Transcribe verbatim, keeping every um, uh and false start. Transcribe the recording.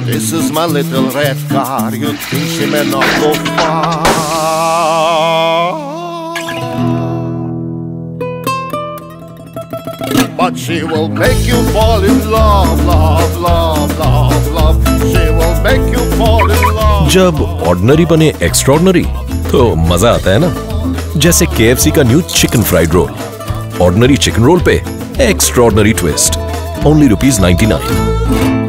This is my little red car. You think she may not go far? But she will make you fall in love, love, love, love, love. She will make you fall in love. जब ordinary बने extraordinary तो मजा आता है ना। जैसे के F C का new chicken fried roll. Ordinary chicken roll पे extraordinary twist. Only rupees ninety nine.